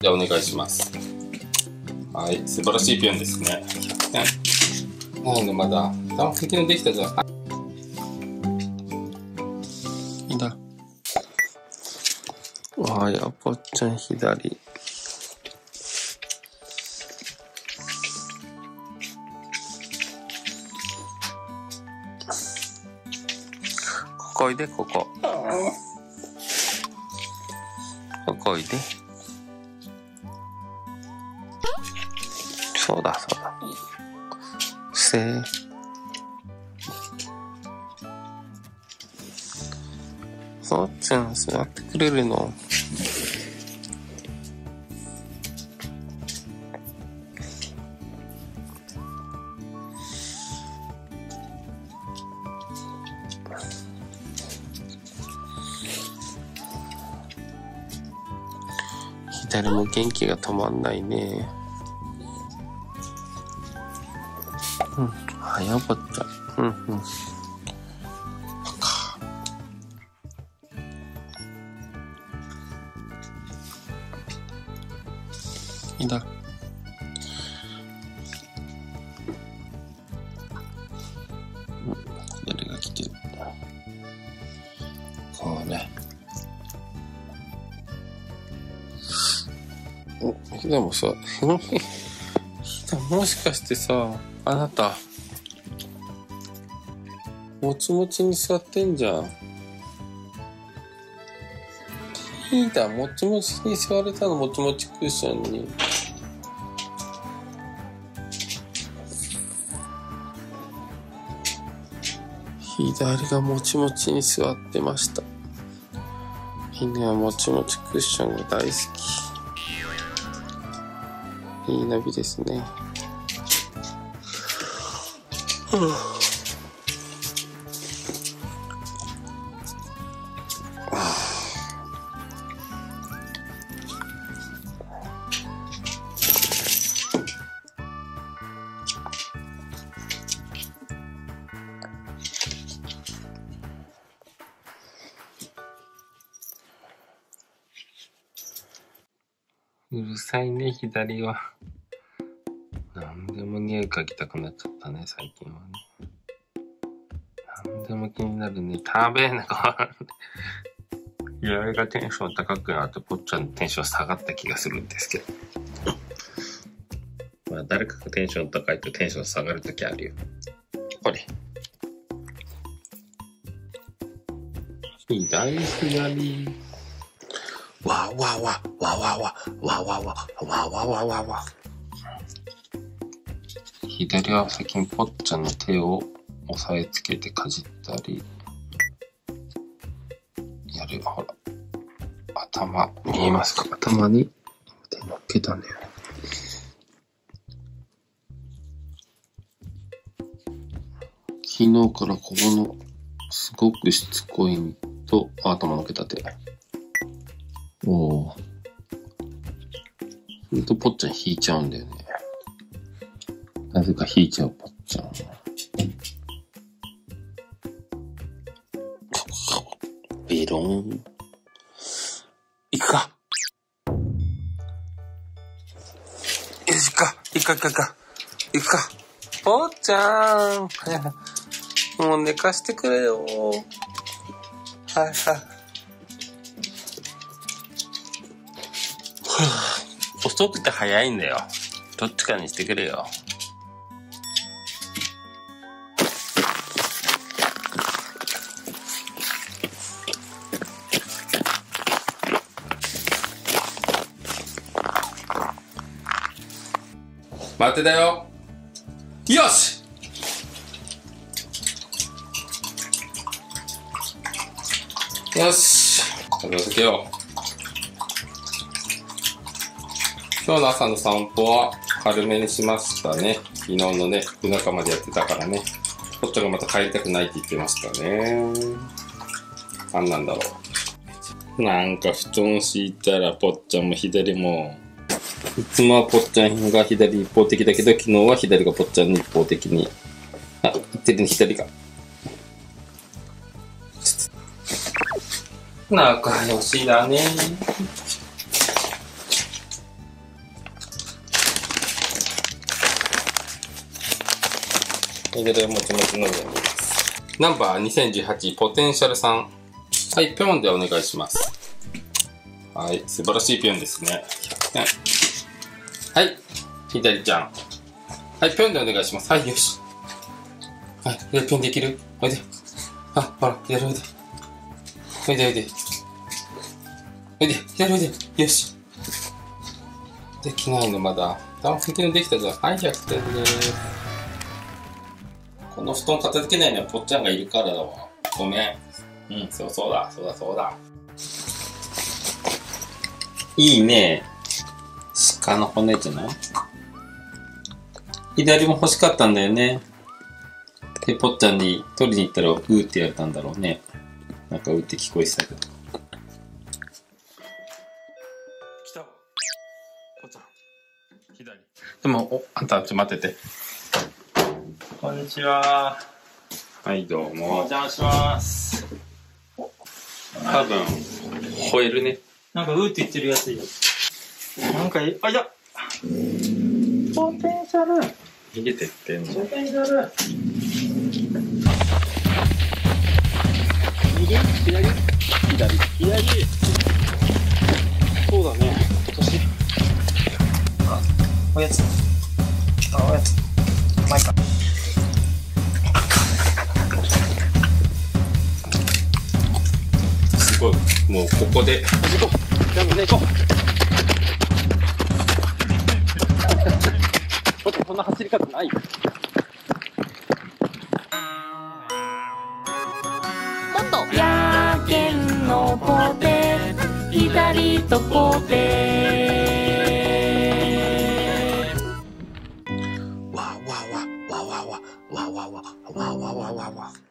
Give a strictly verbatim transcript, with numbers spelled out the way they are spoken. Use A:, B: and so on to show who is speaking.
A: じゃあお願いします。はい、素晴らしいピョンですね。ひゃくてん。なんでまだ、多分敵のできたじゃん。いいんだ。わあ、やぽっちゃん左。ここおいで、ここ。ここおいで。そうだ、そうだ。せー。ぽっちゃん、座ってくれるの？左も元気が止まんないね。うん、はやぼっちゃん。うんうん。いいんだ。うん、左が来てる。そうね。お、でもさ、もしかしてさ、あなた、もちもちに座ってんじゃん。いいだ、もちもちに座れたの、もちもちクッションに。左がもちもちに座ってました。犬はもちもちクッションが大好き。いいナビですね。うるさいね、左は。何でも匂い嗅ぎたくなっちゃったね、最近はね。何でも気になるね。食べなか。左がテンション高くなって、ぽっちゃんのテンション下がった気がするんですけど。まあ、誰かがテンション高いとテンション下がるときあるよ。これ。左、左。わわわ、わわわ、わわわ、わわわわわ。左は先にぽっちゃんの手を押さえつけてかじったり。やる、ほら。頭、見えますか？頭に手乗っけたんだよね。昨日からここの、すごくしつこいと、頭乗っけた手。おー。ほんとぽっちゃん引いちゃうんだよね。なぜか引いちゃうぽっちゃん。ビローン。行くか。よし、行くか。行くか、行くか。行くか。ぽっちゃん。もう寝かしてくれよ。はいはい。遅くて早いんだよ。どっちかにしてくれよ。待ってだよ。よし。よし。片付けよう。今日の朝の散歩は軽めにしましたね。昨日のね、夜中までやってたからね。ぽっちゃんがまた帰りたくないって言ってましたね。何なんだろう。なんか布団敷いたらぽっちゃんも左も。いつもはぽっちゃんが左一方的だけど、昨日は左がぽっちゃんに一方的に。あ、言ってるね、左が。仲良しだね。 いずれもちもちの上にいます。ナンバーにせんじゅうはちポテンシャルさん。はい、ぴょんでお願いします。はい、素晴らしいぴょんですね。ひゃくてん。はい、ひだりちゃん。はい、ぴょんでお願いします。はい、よし。はい、ぴょんできる？おいで。あ、ほら、左おいで。おいでおいで。おいで、左おいで。よし。できないのまだ。あ、本当にできたじゃん。はい、ひゃくてんです。この布団片付けないのはぽっちゃんがいるからだわ。ごめん。うん、そうそうだ、そうだ、そうだ。いいね。鹿の骨じゃない？左も欲しかったんだよね。で、ぽっちゃんに取りに行ったらうーってやれたんだろうね。なんかうーって聞こえてたけど。来た。ぽっちゃん。左。でも、お、あんた、ちょっと待ってて。
B: こんにちは。
A: はい、どうも。
B: お邪魔します。
A: 多分、吠えるね。
B: なんかうーって言ってるやついる。なんかい、あ、いや。ポテンシャル。
A: 逃げてってんじゃん。
B: ポテンシャル。右左左左。そうだね。今年。あ、おやつ。あ、おやつ。マイカ。
A: すごい。もうここで。
B: 行こう。じゃあみんな行こう。こんな走り方ないよ。
C: もっとやけんのポテ左とポテわわわわわわわわわわわわわわわ